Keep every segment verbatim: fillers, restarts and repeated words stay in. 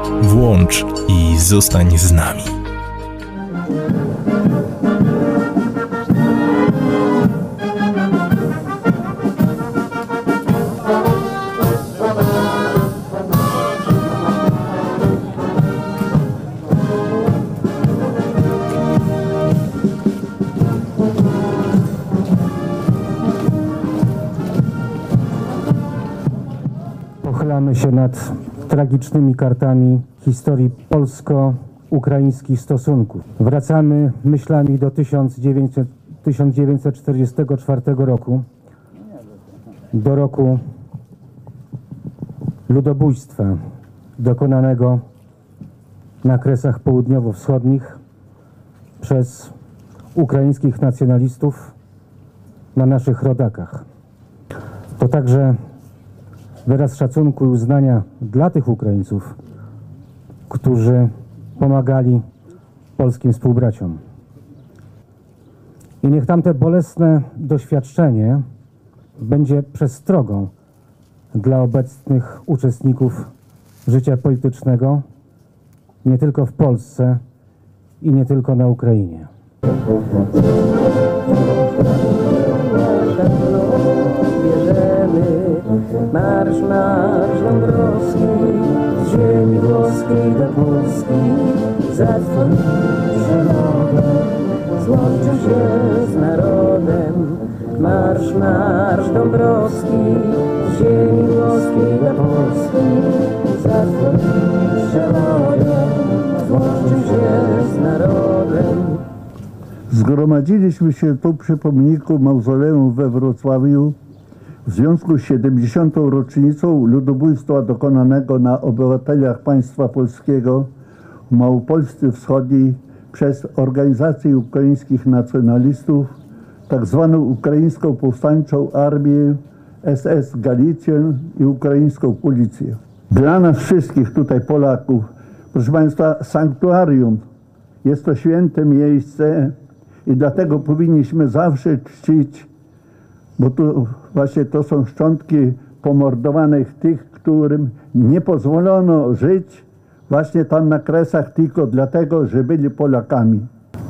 Włącz i zostań z nami. Pochylamy się nad tragicznymi kartami historii polsko-ukraińskich stosunków. Wracamy myślami do tysiąc dziewięćset czterdziestego czwartego roku, do roku ludobójstwa dokonanego na Kresach Południowo-Wschodnich przez ukraińskich nacjonalistów na naszych rodakach. To także wyraz szacunku i uznania dla tych Ukraińców, którzy pomagali polskim współbraciom. I niech tamte bolesne doświadczenie będzie przestrogą dla obecnych uczestników życia politycznego, nie tylko w Polsce i nie tylko na Ukrainie. Marsz, marsz Dąbrowski, z ziemi włoskiej do Polski, za twoim przewodem złączy się z narodem. Marsz, marsz Dąbrowski, z ziemi włoskiej do Polski, za twoim przewodem złączy się z narodem. Zgromadziliśmy się tu przy pomniku mauzoleum we Wrocławiu w związku z siedemdziesiątą rocznicą ludobójstwa dokonanego na obywatelach państwa polskiego w Małopolsce Wschodniej przez organizację ukraińskich nacjonalistów, tak zwaną Ukraińską Powstańczą Armię S S Galicję i Ukraińską Policję. Dla nas wszystkich tutaj Polaków, proszę Państwa, sanktuarium jest to święte miejsce i dlatego powinniśmy zawsze czcić, bo tu właśnie to są szczątki pomordowanych tych, którym nie pozwolono żyć właśnie tam na Kresach tylko dlatego, że byli Polakami.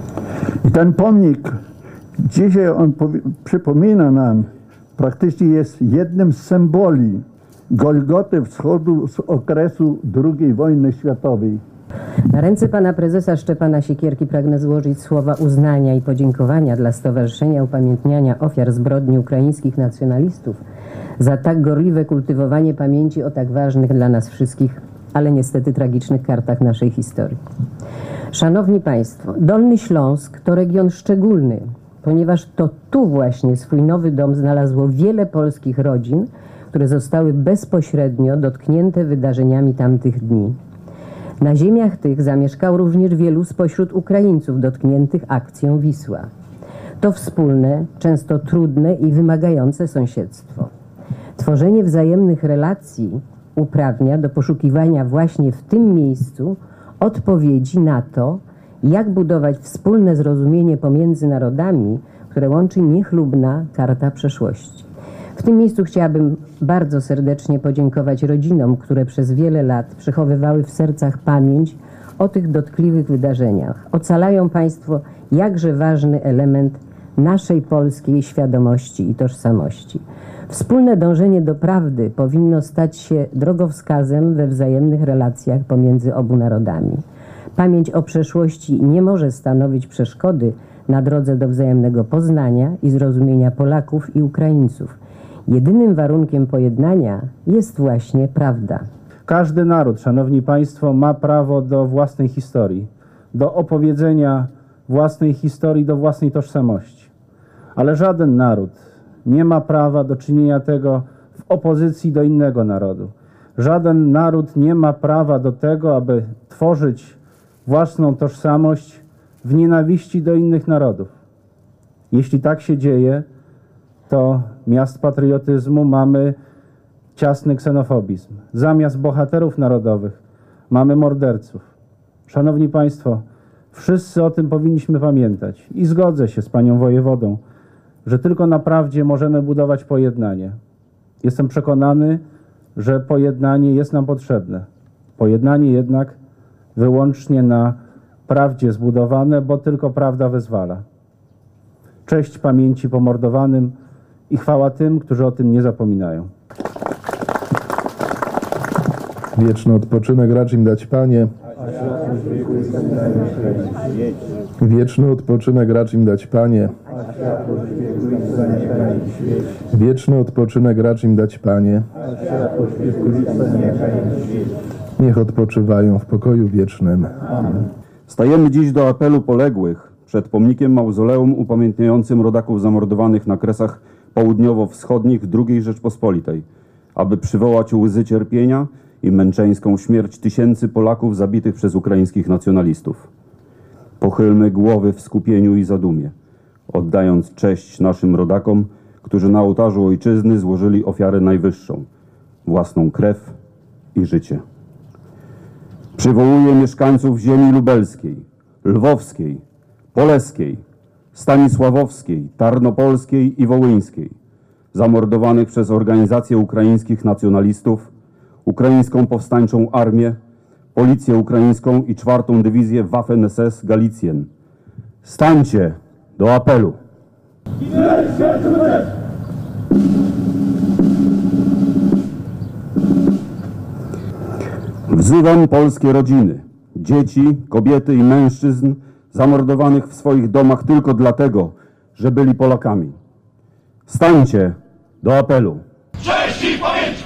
I ten pomnik, dzisiaj on przypomina nam, praktycznie jest jednym z symboli Golgoty Wschodu z okresu drugiej wojny światowej. Na ręce pana prezesa Szczepana Siekierki pragnę złożyć słowa uznania i podziękowania dla Stowarzyszenia Upamiętniania Ofiar Zbrodni Ukraińskich Nacjonalistów za tak gorliwe kultywowanie pamięci o tak ważnych dla nas wszystkich, ale niestety tragicznych kartach naszej historii. Szanowni Państwo, Dolny Śląsk to region szczególny, ponieważ to tu właśnie swój nowy dom znalazło wiele polskich rodzin, które zostały bezpośrednio dotknięte wydarzeniami tamtych dni. Na ziemiach tych zamieszkało również wielu spośród Ukraińców dotkniętych akcją Wisła. To wspólne, często trudne i wymagające sąsiedztwo. Tworzenie wzajemnych relacji uprawnia do poszukiwania właśnie w tym miejscu odpowiedzi na to, jak budować wspólne zrozumienie pomiędzy narodami, które łączy niechlubna karta przeszłości. W tym miejscu chciałabym bardzo serdecznie podziękować rodzinom, które przez wiele lat przechowywały w sercach pamięć o tych dotkliwych wydarzeniach. Ocalają Państwo jakże ważny element naszej polskiej świadomości i tożsamości. Wspólne dążenie do prawdy powinno stać się drogowskazem we wzajemnych relacjach pomiędzy obu narodami. Pamięć o przeszłości nie może stanowić przeszkody na drodze do wzajemnego poznania i zrozumienia Polaków i Ukraińców. Jedynym warunkiem pojednania jest właśnie prawda. Każdy naród, szanowni państwo, ma prawo do własnej historii, do opowiedzenia własnej historii, do własnej tożsamości. Ale żaden naród nie ma prawa do czynienia tego w opozycji do innego narodu. Żaden naród nie ma prawa do tego, aby tworzyć własną tożsamość w nienawiści do innych narodów. Jeśli tak się dzieje, to miast patriotyzmu mamy ciasny ksenofobizm. Zamiast bohaterów narodowych mamy morderców. Szanowni Państwo, wszyscy o tym powinniśmy pamiętać i zgodzę się z panią wojewodą, że tylko na prawdzie możemy budować pojednanie. Jestem przekonany, że pojednanie jest nam potrzebne. Pojednanie jednak wyłącznie na prawdzie zbudowane, bo tylko prawda wyzwala. Cześć pamięci pomordowanym i chwała tym, którzy o tym nie zapominają. Wieczny odpoczynek racz im dać, Panie. Wieczny odpoczynek racz im dać, Panie. Wieczny odpoczynek racz im dać, Panie. Niech odpoczywają w pokoju wiecznym. Stajemy dziś do apelu poległych przed pomnikiem mauzoleum upamiętniającym rodaków zamordowanych na Kresach Południowo-Wschodnich drugiej Rzeczpospolitej, aby przywołać łzy cierpienia i męczeńską śmierć tysięcy Polaków zabitych przez ukraińskich nacjonalistów. Pochylmy głowy w skupieniu i zadumie, oddając cześć naszym rodakom, którzy na ołtarzu ojczyzny złożyli ofiarę najwyższą, własną krew i życie. Przywołuję mieszkańców ziemi lubelskiej, lwowskiej, poleskiej, stanisławowskiej, tarnopolskiej i wołyńskiej, zamordowanych przez organizację ukraińskich nacjonalistów, Ukraińską Powstańczą Armię, Policję Ukraińską i czwartą Dywizję Waffen S S Galicjen. Stańcie do apelu! Wzywam polskie rodziny, dzieci, kobiety i mężczyzn zamordowanych w swoich domach tylko dlatego, że byli Polakami. Stańcie do apelu! Cześć i pamięć!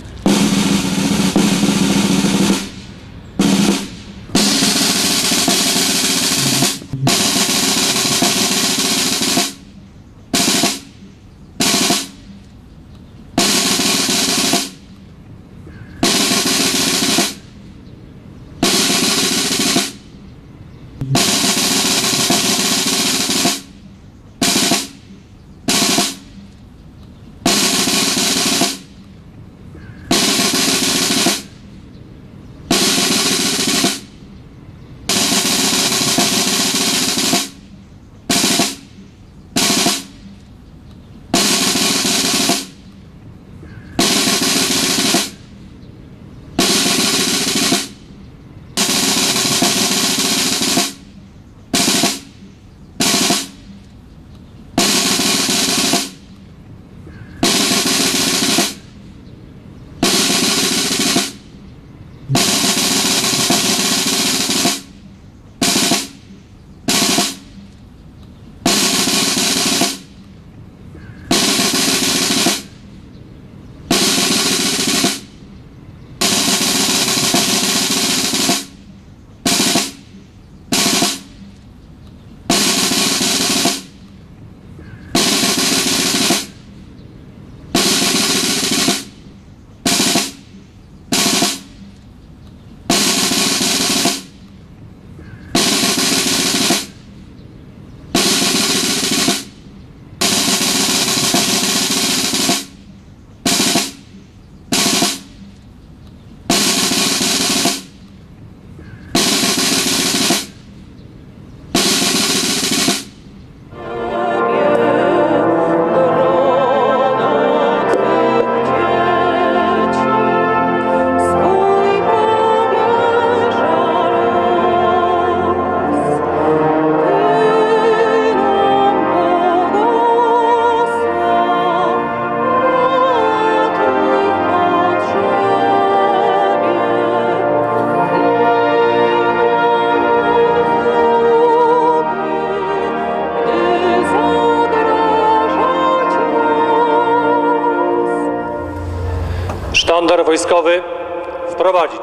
Sztandar wojskowy wprowadzić.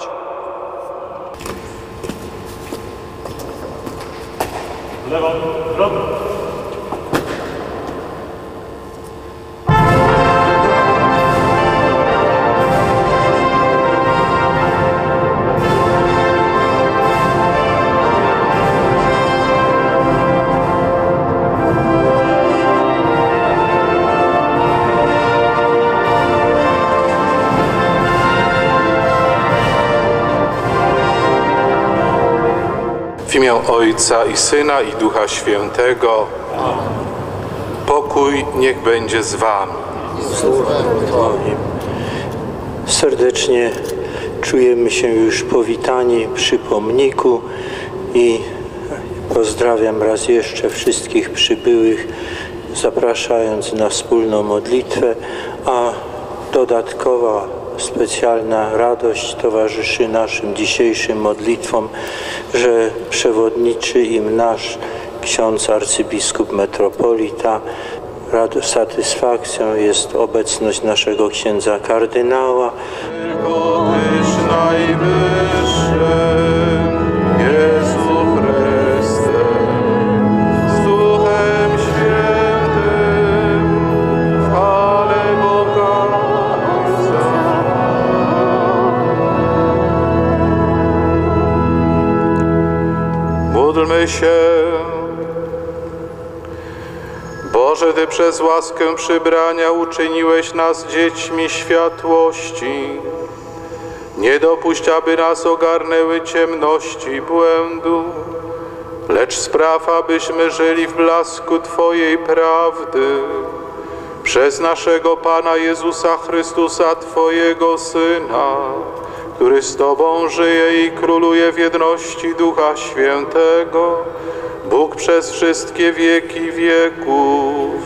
Lewo, prawo. W imię Ojca i Syna i Ducha Świętego. Pokój niech będzie z wami. Serdecznie czujemy się już powitani przy pomniku i pozdrawiam raz jeszcze wszystkich przybyłych, zapraszając na wspólną modlitwę, a dodatkowa specjalna radość towarzyszy naszym dzisiejszym modlitwom, że przewodniczy im nasz ksiądz arcybiskup metropolita. Rad- satysfakcją jest obecność naszego księdza kardynała. Tylko Tyś najwyższy, Jezu Chryste, z Duchem Świętym, w chwale Boga Ojca. Módlmy się. Boże, Ty przez łaskę przybrania uczyniłeś nas dziećmi światłości. Nie dopuść, aby nas ogarnęły ciemności i błędu, lecz spraw, abyśmy żyli w blasku Twojej prawdy. Przez naszego Pana Jezusa Chrystusa, Twojego Syna, który z Tobą żyje i króluje w jedności Ducha Świętego, Bóg przez wszystkie wieki wieków.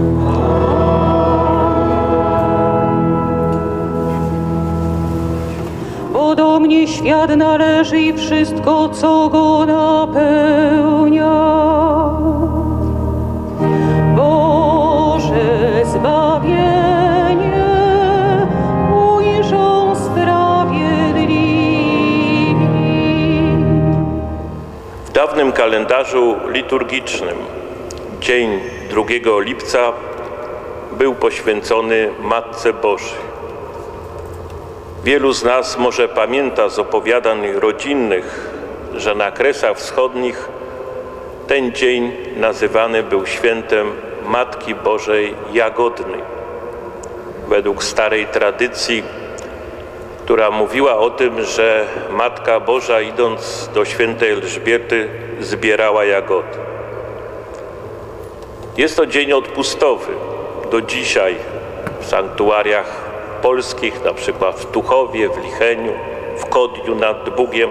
Bo do mnie świat należy i wszystko, co go napełnia. Boże, zbawienie ujrzą sprawiedliwi. W dawnym kalendarzu liturgicznym dzień drugiego lipca był poświęcony Matce Bożej. Wielu z nas może pamięta z opowiadań rodzinnych, że na Kresach Wschodnich ten dzień nazywany był świętem Matki Bożej Jagodnej. Według starej tradycji, która mówiła o tym, że Matka Boża, idąc do świętej Elżbiety, zbierała jagody. Jest to dzień odpustowy. Do dzisiaj w sanktuariach polskich, na przykład w Tuchowie, w Licheniu, w Kodniu nad Bugiem.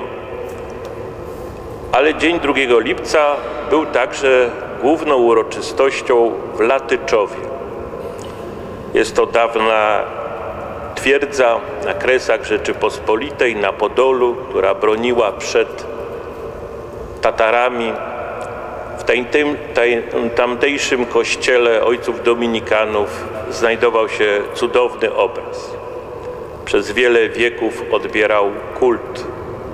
Ale dzień drugiego lipca był także główną uroczystością w Latyczowie. Jest to dawna twierdza na Kresach Rzeczypospolitej, na Podolu, która broniła przed Tatarami. W tej, tym, tej, tamtejszym kościele ojców dominikanów znajdował się cudowny obraz. Przez wiele wieków odbierał kult.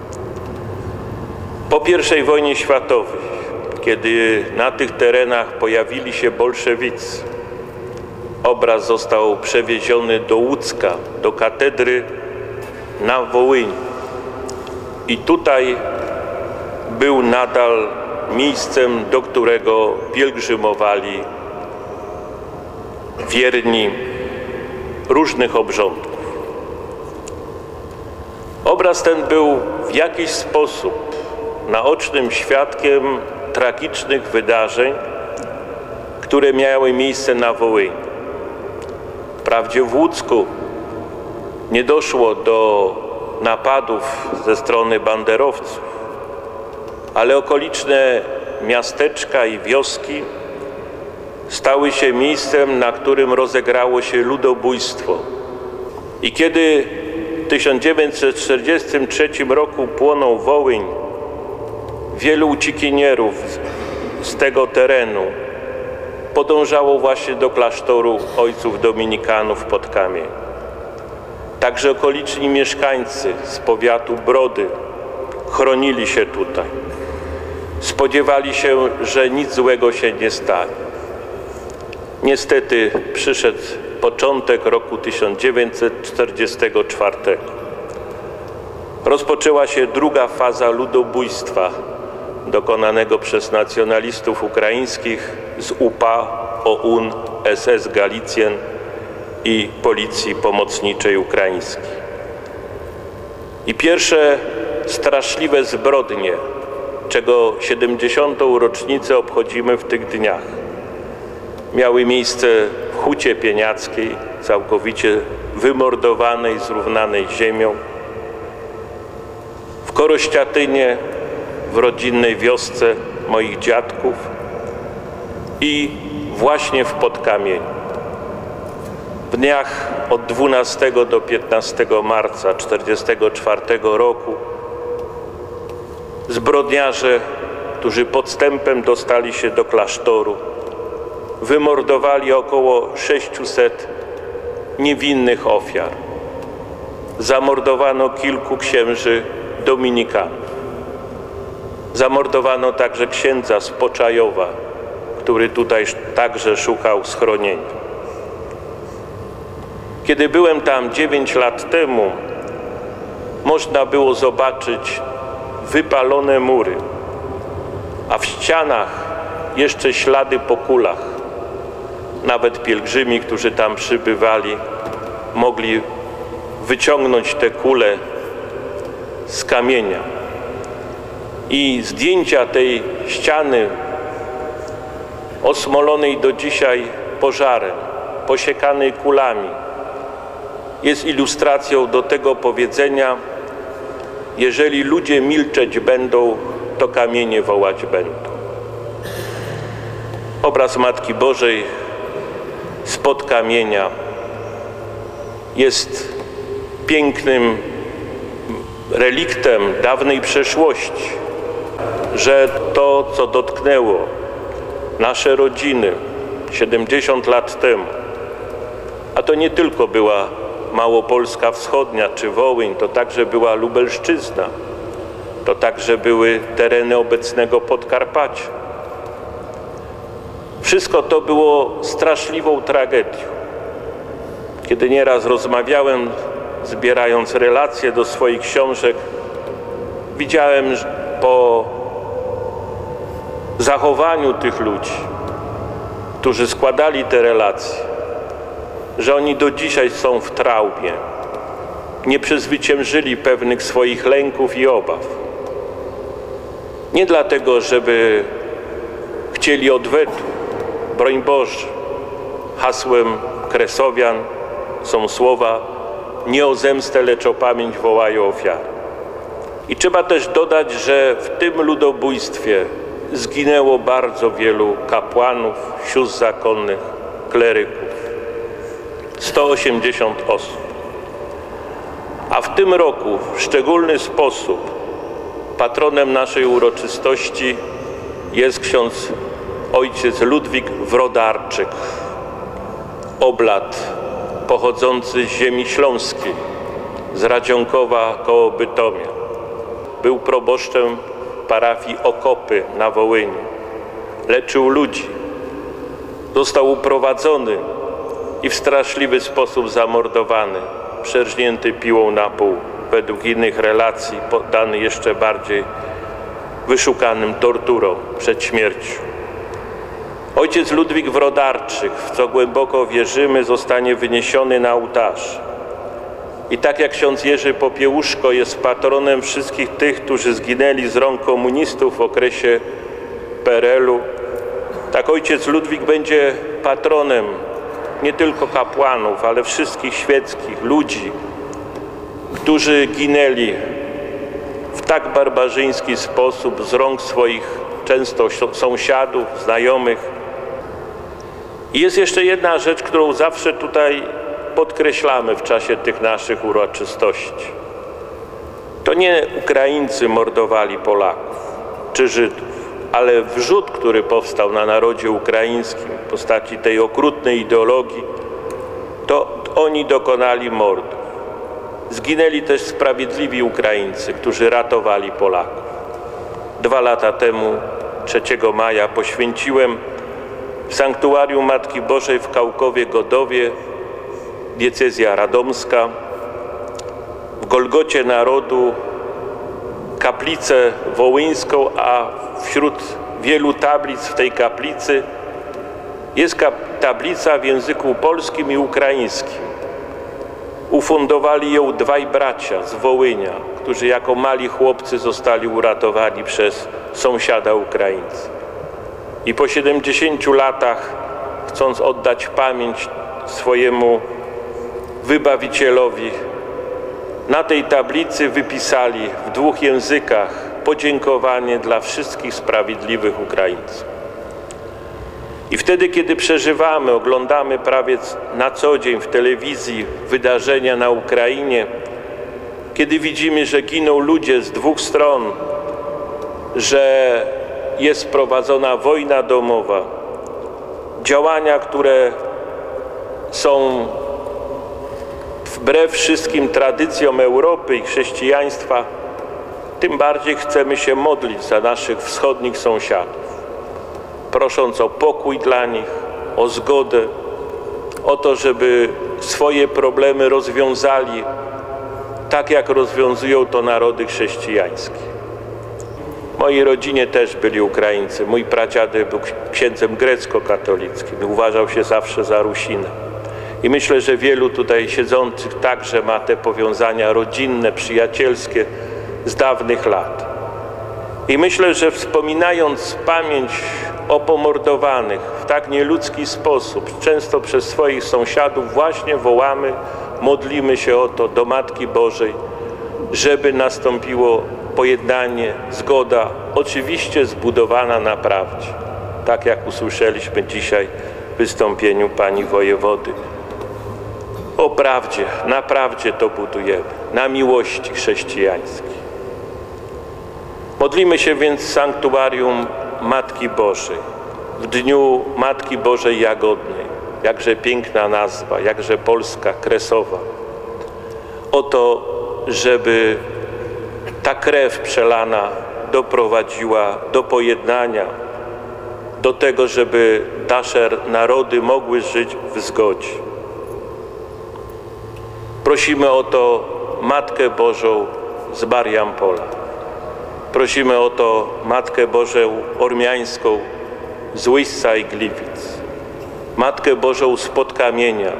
Po pierwszej wojnie światowej, kiedy na tych terenach pojawili się bolszewicy, obraz został przewieziony do Łódzka, do katedry na Wołyniu. I tutaj był nadal miejscem, do którego pielgrzymowali wierni różnych obrządków. Obraz ten był w jakiś sposób naocznym świadkiem tragicznych wydarzeń, które miały miejsce na Wołyniu. Wprawdzie w Łódzku nie doszło do napadów ze strony banderowców, ale okoliczne miasteczka i wioski stały się miejscem, na którym rozegrało się ludobójstwo. I kiedy w tysiąc dziewięćset czterdziestym trzecim roku płonął Wołyń, wielu uciekinierów z tego terenu podążało właśnie do klasztoru ojców dominikanów pod Kamień. Także okoliczni mieszkańcy z powiatu Brody chronili się tutaj. Spodziewali się, że nic złego się nie stanie. Niestety przyszedł początek roku tysiąc dziewięćset czterdziestego czwartego. Rozpoczęła się druga faza ludobójstwa dokonanego przez nacjonalistów ukraińskich z U P A, O U N, S S Galicjen i Policji Pomocniczej Ukraińskiej. I pierwsze straszliwe zbrodnie, czego siedemdziesiątą rocznicę obchodzimy w tych dniach, miały miejsce w Hucie Pieniackiej, całkowicie wymordowanej, zrównanej ziemią, w Korościatynie, w rodzinnej wiosce moich dziadków i właśnie w Podkamieniu. W dniach od dwunastego do piętnastego marca tysiąc dziewięćset czterdziestego czwartego roku zbrodniarze, którzy podstępem dostali się do klasztoru, wymordowali około sześciuset niewinnych ofiar. Zamordowano kilku księży dominikanów. Zamordowano także księdza z Poczajowa, który tutaj także szukał schronienia. Kiedy byłem tam dziewięć lat temu, można było zobaczyć wypalone mury, a w ścianach jeszcze ślady po kulach. Nawet pielgrzymi, którzy tam przybywali, mogli wyciągnąć te kule z kamienia. I zdjęcia tej ściany osmolonej do dzisiaj pożarem, posiekanej kulami, jest ilustracją do tego powiedzenia: jeżeli ludzie milczeć będą, to kamienie wołać będą. Obraz Matki Bożej spod kamienia jest pięknym reliktem dawnej przeszłości, że to, co dotknęło nasze rodziny siedemdziesiąt lat temu, a to nie tylko była Małopolska Wschodnia czy Wołyń, to także była Lubelszczyzna, to także były tereny obecnego Podkarpacia. Wszystko to było straszliwą tragedią. Kiedy nieraz rozmawiałem, zbierając relacje do swoich książek, widziałem po zachowaniu tych ludzi, którzy składali te relacje, że oni do dzisiaj są w traumie, nie przezwyciężyli pewnych swoich lęków i obaw. Nie dlatego, żeby chcieli odwetu, broń Boże. Hasłem Kresowian są słowa: nie o zemstę, lecz o pamięć wołają ofiary. I trzeba też dodać, że w tym ludobójstwie zginęło bardzo wielu kapłanów, sióstr zakonnych, kleryków. sto osiemdziesiąt osób. A w tym roku w szczególny sposób patronem naszej uroczystości jest ksiądz ojciec Ludwik Wrodarczyk, oblat pochodzący z ziemi śląskiej, z Radzionkowa koło Bytomia. Był proboszczem parafii Okopy na Wołyniu. Leczył ludzi. Został uprowadzony i w straszliwy sposób zamordowany, przerżnięty piłą na pół. Według innych relacji poddany jeszcze bardziej wyszukanym torturom przed śmiercią. Ojciec Ludwik Wrodarczyk, w co głęboko wierzymy, zostanie wyniesiony na ołtarz. I tak jak ksiądz Jerzy Popiełuszko jest patronem wszystkich tych, którzy zginęli z rąk komunistów w okresie P R L u, tak ojciec Ludwik będzie patronem nie tylko kapłanów, ale wszystkich świeckich ludzi, którzy ginęli w tak barbarzyński sposób z rąk swoich często sąsiadów, znajomych. I jest jeszcze jedna rzecz, którą zawsze tutaj podkreślamy w czasie tych naszych uroczystości. To nie Ukraińcy mordowali Polaków czy Żydów, ale wrzód, który powstał na narodzie ukraińskim w postaci tej okrutnej ideologii, to oni dokonali mordu. Zginęli też sprawiedliwi Ukraińcy, którzy ratowali Polaków. Dwa lata temu, trzeciego maja, poświęciłem w Sanktuarium Matki Bożej w Kałkowie-Godowie, diecezja radomska, w Golgocie Narodu kaplicę wołyńską, a wśród wielu tablic w tej kaplicy jest tablica w języku polskim i ukraińskim. Ufundowali ją dwaj bracia z Wołynia, którzy jako mali chłopcy zostali uratowani przez sąsiada Ukraińca. I po siedemdziesięciu latach, chcąc oddać pamięć swojemu wybawicielowi, na tej tablicy wypisali w dwóch językach podziękowanie dla wszystkich sprawiedliwych Ukraińców. I wtedy, kiedy przeżywamy, oglądamy prawie na co dzień w telewizji wydarzenia na Ukrainie, kiedy widzimy, że giną ludzie z dwóch stron, że jest prowadzona wojna domowa, działania, które są wbrew wszystkim tradycjom Europy i chrześcijaństwa, tym bardziej chcemy się modlić za naszych wschodnich sąsiadów, prosząc o pokój dla nich, o zgodę, o to, żeby swoje problemy rozwiązali tak, jak rozwiązują to narody chrześcijańskie. W mojej rodzinie też byli Ukraińcy. Mój pradziadek był księdzem grecko-katolickim. Uważał się zawsze za Rusina. I myślę, że wielu tutaj siedzących także ma te powiązania rodzinne, przyjacielskie z dawnych lat. I myślę, że wspominając pamięć o pomordowanych w tak nieludzki sposób, często przez swoich sąsiadów, właśnie wołamy, modlimy się o to do Matki Bożej, żeby nastąpiło pojednanie, zgoda, oczywiście zbudowana na prawdzie, tak jak usłyszeliśmy dzisiaj w wystąpieniu pani wojewody. O prawdzie, na prawdzie to budujemy, na miłości chrześcijańskiej. Modlimy się więc w sanktuarium Matki Bożej, w dniu Matki Bożej Jagodnej, jakże piękna nazwa, jakże polska, kresowa, o to, żeby ta krew przelana doprowadziła do pojednania, do tego, żeby nasze narody mogły żyć w zgodzie. Prosimy o to Matkę Bożą z Mariampola. Prosimy o to Matkę Bożą Ormiańską z Łyśca i Gliwic. Matkę Bożą spod kamienia.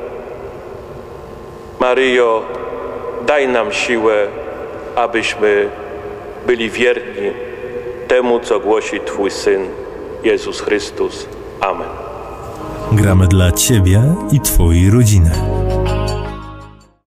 Maryjo, daj nam siłę, abyśmy byli wierni temu, co głosi Twój Syn, Jezus Chrystus. Amen. Gramy dla Ciebie i Twojej rodziny.